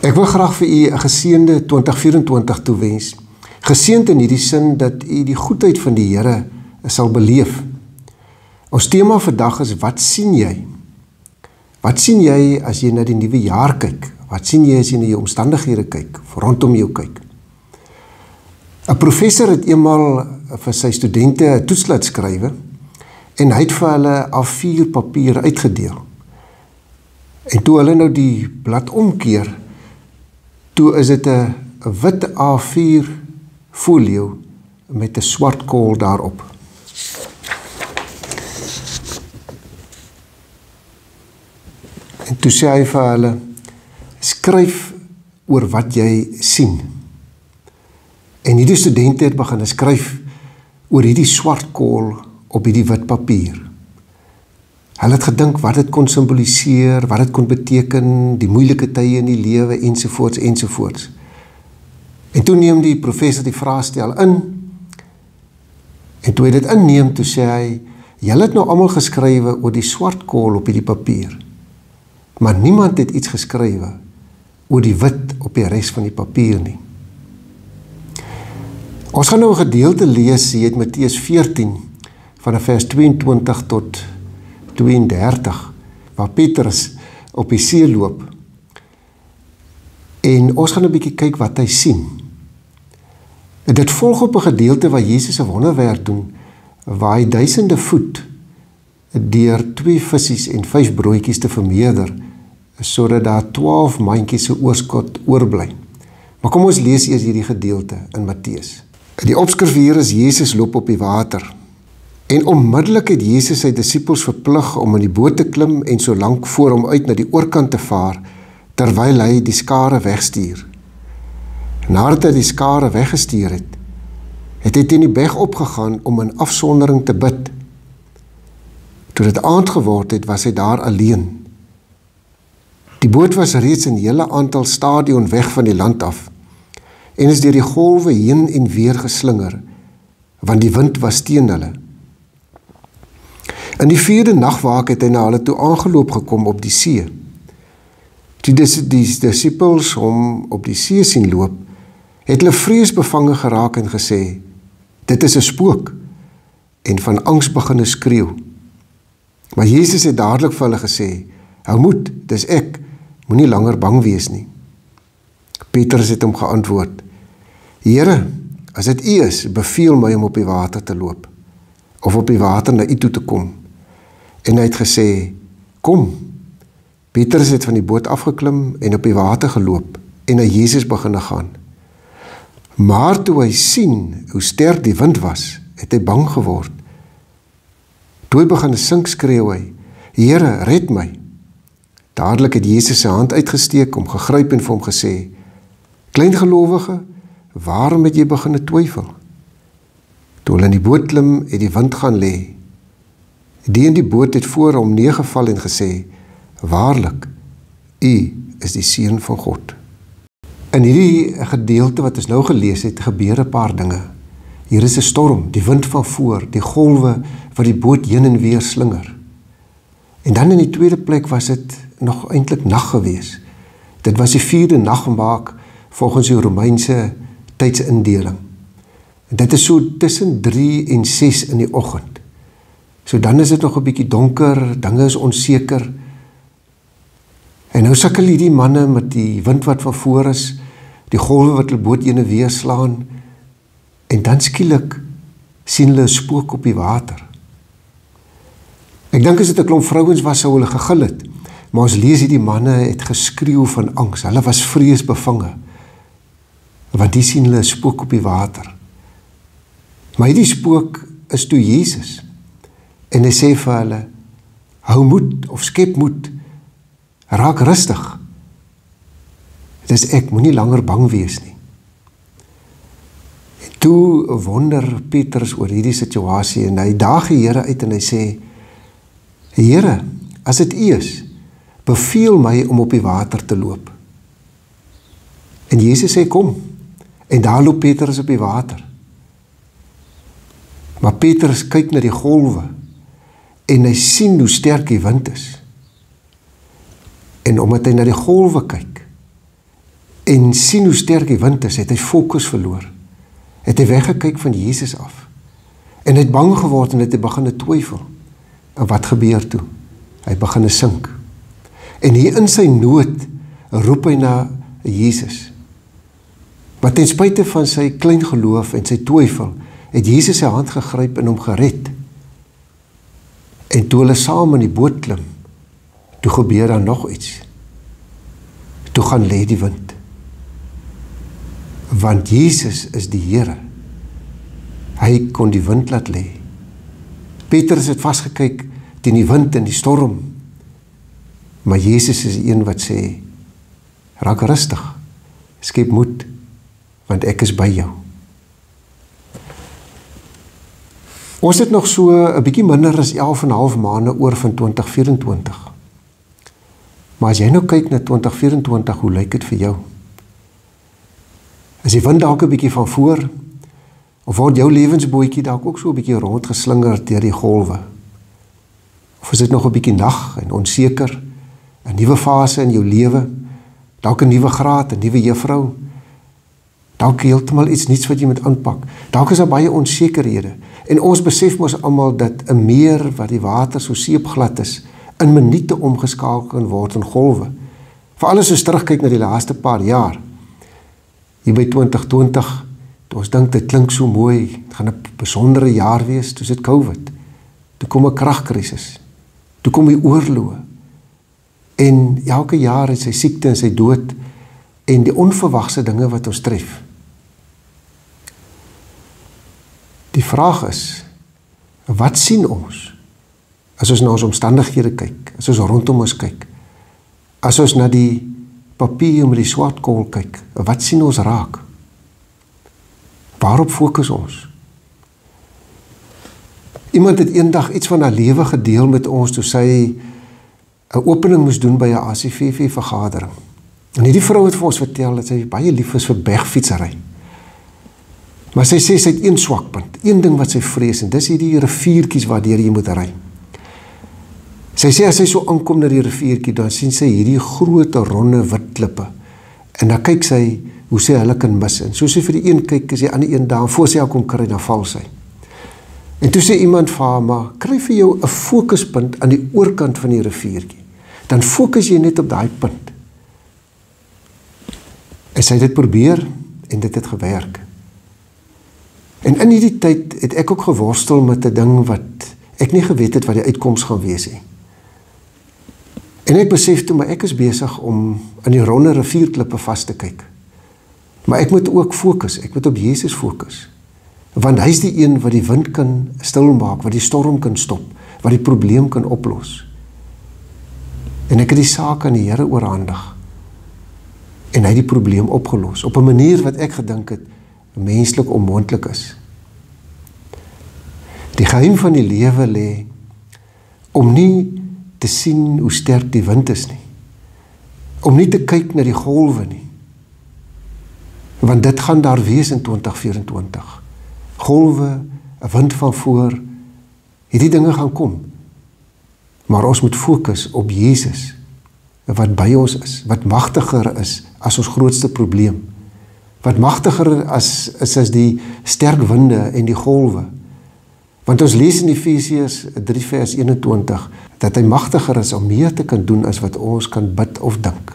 Ek wil graag vir u 'n geseënde 2024 toewens. Geseënd in hierdie sin dat u die goedheid van die Here sal beleef. Ons tema vandag is: wat sien jy? Wat sien jy as jy na die nuwe jaar kyk? Wat sien jy as jy na jou omstandighede kyk, rondom jou kyk? 'n Professor het eenmaal vir sy studente 'n toets laat skrywe en hy het vir hulle A4 papier uitgedeel. En toe hulle nou die blad omkeer, toe is dit 'n wit A4 folio met 'n swart kool daarop. En toe sê hy vir hulle: skryf oor wat jy sien. En hierdie studente het begin skryf oor hierdie swart kool op hierdie wit papier. Hulle het gedink wat dit kon simboliseer, wat dit kon beteken, die moeilike tye in die lewe, ensovoorts, ensovoorts. En toe neem die professor die vraagstel in, en toe hy dit inneem, toe sê hy: julle het nou almal geskrywe oor die swart kool op hierdie papier, maar niemand het iets geskrywe oor die wit op die res van die papier nie. Ons gaan nou 'n gedeelte lees hier uit Matteus 14, van vers 22 tot 32, waar Petrus op die see loop. En ons gaan 'n bietjie kyk wat hy sien. En dit volg op 'n gedeelte waar Jesus 'n wonderwerk doen, waar hy duisende voed deur 2 visse en 5 broodjies te vermeerder, sodat daar 12 mandjies se oorskot oorbly. Maar kom ons lees eers hierdie gedeelte in Matteus. Die opskrif hier is: Jesus loop op die water. En onmiddellik het Jesus sy disippels verplig om in die boot te klim en so lank voor hom uit na die oorkant te vaar, terwyl hy die skare wegstuur. Nadat hy die skare weggestuur het, het hy teen die berg opgegaan om in afsondering te bid. Toe dit aand geword het, was hy daar alleen. Die boot was reeds 'n hele aantal stadion weg van die land af en is deur die golwe heen en weer geslinger, want die wind was teen hulle. In die 4de nagwaak het hy na hulle toe aangeloop gekom op die see. Toe die disippels hom op die see sien loop, het hulle vreesbevange geraak en gesê: dit is 'n spook, en van angs begin skreeu. Maar Jesus het dadelik vir hulle gesê: hou moed, dis ek, moenie langer bang wees nie. Petrus het hom geantwoord: Here, as dit U is, beveel my om op die water te loop, of op die water na U toe te kom. En hy het gesê: kom. Petrus het van die boot afgeklim en op die water geloop en na Jesus begin gaan. Maar toe hy sien hoe sterk die wind was, het hy bang geword. Toe hy begin sink, skreeu hy: Here, red my. Dadelik het Jesus sy hand uitgesteek, hom gegryp en vir hom gesê: Kleingelowige, waarom het jy begin twyfel? Toe hulle in die boot klim, het die wind gaan lê. Die in die boot het voor hom neergeval en gesê: Waarlik, U is die Seun van God. In hierdie gedeelte wat ons nou gelees het, gebeur 'n paar dinge. Hier is 'n storm, die wind van voor, die golwe wat die boot heen en weer slinger. En dan in die tweede plek was dit nog eintlik nag gewees. Dit was die 4de nagmaak volgens die Romeinse tydsindeling. Dit is so tussen 3 en 6 in die oggend. So dan is dit nog 'n bietjie donker, dinge is onseker. En nou sukkel hierdie manne met die wind wat van voor is, die golwe wat hulle boot heen en weer slaan, en dan skielik sien hulle 'n spook op die water. Ek dink as dit 'n klomp vrouens was, sou hulle gegil het, maar ons lees hierdie manne het geskreeu van angs, hulle was vreesbevange, want die sien hulle 'n spook op die water. Maar hierdie spook is toe Jesus, en hy sê vir hulle: hou moed of skep moed, raak rustig. Dis ek, moenie langer bang wees nie. En toe wonder Petrus oor hierdie situasie en hy daag die Here uit en hy sê: Here, as dit U is, beveel my om op die water te loop. En Jesus sê: kom. En daar loop Petrus op die water. Maar Petrus kyk na die golwe en hy sien hoe sterk die wind is. En omdat hy na die golwe kyk en sien hoe sterk die wind is, het hy fokus verloor. Het hy weggekyk van Jesus af. En hy het bang geword en het hy begin twyfel. En wat gebeur toe? Hy begin sink. En hier in sy nood roep hy na Jesus. Maar ten spyte van sy klein geloof en sy twyfel, het Jesus sy hand gegryp en hom gered. En toe hulle saam in die boot klim, toe gebeur daar nog iets. Toe gaan lê die wind. Want Jesus is die Here. Hy kon die wind laat lê. Petrus het vasgekyk teen die wind en die storm. Maar Jesus is die een wat sê, raak rustig, skep moed, want ek is by jou. Ons het nog so 'n bietjie minder as 11,5 maande oor van 2024. Maar as jy nou kyk na 2024, hoe lyk dit vir jou? Is die wind dalk 'n bietjie van voor, of word jou lewensbootjie dalk ook so 'n bietjie rondgeslingerd deur die golwe? Of is dit nog 'n bietjie nag en onseker, 'n nuwe fase in jou lewe, dalk 'n nuwe graad, 'n nuwe juffrou, dalk heeltemal iets nuuts wat jy moet aanpak. Dalk is daar baie onsekerhede, en ons besef mos almal dat 'n meer wat die water so seepglad is, in minute omgeskakel kan word in golwe. Veral as ons terugkyk na die laaste paar jaar, hier by 2020, toe ons dink dit klink so mooi, het gaan 'n besondere jaar wees, toe sit COVID, toe kom 'n kragkrisis, toe kom die oorloë, en elke jaar het sy siekte en sy dood, en die onverwagse dinge wat ons tref. Die vraag is, wat sien ons, as ons na ons omstandighede kyk, as ons rondom ons kyk, as ons na die papier met die swartkool kyk, wat sien ons raak? Waarop fokus ons? Iemand het eendag iets van haar lewe gedeel met ons, toe sy 'n opening moes doen by 'n ACVV vergadering. En hierdie vrou het vir ons vertel dat sy baie lief is vir bergfietsry. Maar sy sê sy het een swakpunt, een ding wat sy vrees, en dis hierdie riviertjies waardeur jy moet ry. Sy sê as sy so aankom na die riviertjie, dan sien sy hierdie groot ronde wit klippe. En dan kyk sy hoe sy hulle kan mis. En soos sy vir die een kyk, is die ander een daar, en voor sy al kom kry, dan val sy. En toe sê iemand vir haar, maar kry vir jou 'n fokuspunt aan die oorkant van die riviertjie. Dan fokus jy net op daai punt. En sy het dit probeer, en dit het gewerk. En in hierdie tyd het ek ook geworstel met 'n ding wat ek nie geweet het wat die uitkoms gaan wees nie. En ek besef toe, maar ek is besig om in die ronde rivierklippe vas te kyk. Maar ek moet ook fokus, ek moet op Jesus fokus. Want hy is die een wat die wind kan stilmaak, wat die storm kan stop, wat die probleem kan oplos. En ek het die saak aan die Here oorhandig. En hy het die probleem opgelos, op 'n manier wat ek gedink het, menslik onmoontlik is. Die geheim van die lewe lê om nie te sien hoe sterk die wind is nie. Om nie te kyk na die golwe nie. Want dit gaan daar wees in 2024. Golwe, 'n wind van voor, hierdie dinge gaan kom. Maar ons moet fokus op Jesus, wat by ons is, wat magtiger is as ons grootste probleem. Wat magtiger is as die sterk winde en die golwe. Want ons lees in Efesiërs 3 vers 21, dat hy magtiger is om meer te kan doen as wat ons kan bid of dink.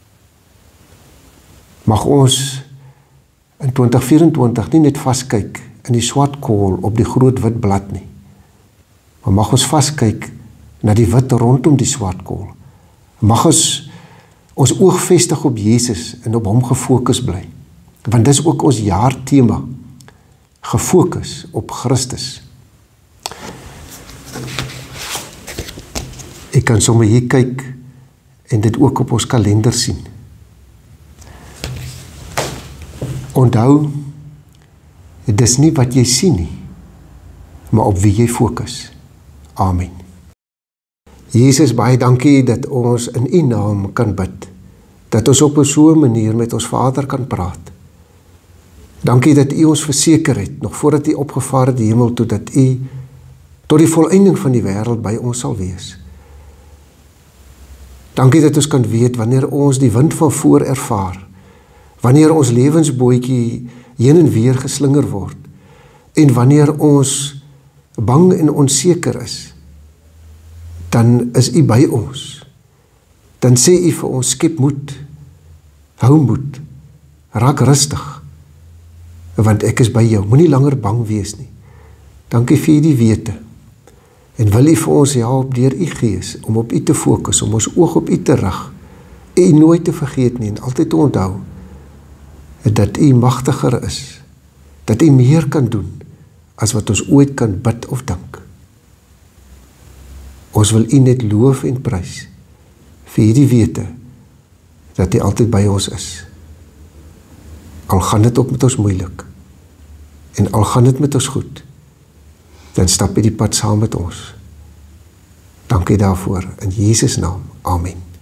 Mag ons in 2024 nie net vaskyk in die swart kool op die groot wit blad nie, maar mag ons vaskyk na die wit rondom die swart kool. Mag ons oog vestig op Jesus en op hom gefokus bly. Want dis ook ons jaartema, gefokus op Christus. Ek kan sommer hier kyk en dit ook op ons kalender sien. Onthou, dit is nie wat jy sien nie, maar op wie jy fokus. Amen. Jesus, baie dankie dat ons in U naam kan bid, dat ons op 'n so 'n manier met ons Vader kan praat. Dankie dat U ons verseker het, nog voordat U opgevaar het die hemel toe, dat U tot die volëinding van die wêreld by ons sal wees. Dankie dat ons kan weet, wanneer ons die wind van voor ervaar, wanneer ons lewensbootjie heen en weer geslinger word, en wanneer ons bang en onseker is, dan is U by ons. Dan sê U vir ons, skep moed, hou moed, raak rustig, want ek is by jou, moenie langer bang wees nie. Dankie vir die wete, en wil U vir ons help deur U Gees, om op U te fokus, om ons oog op U te rig, U nooit te vergeet nie, en altyd te onthou, dat U magtiger is, dat U meer kan doen, as wat ons ooit kan bid of dink. Ons wil U net loof en prys, vir hierdie wete, dat U altyd by ons is. Al gaan dit ook met ons moeilik, en al gaan dit met ons goed, dan stap U die pad saam met ons. Dankie daarvoor, in Jesus naam, amen.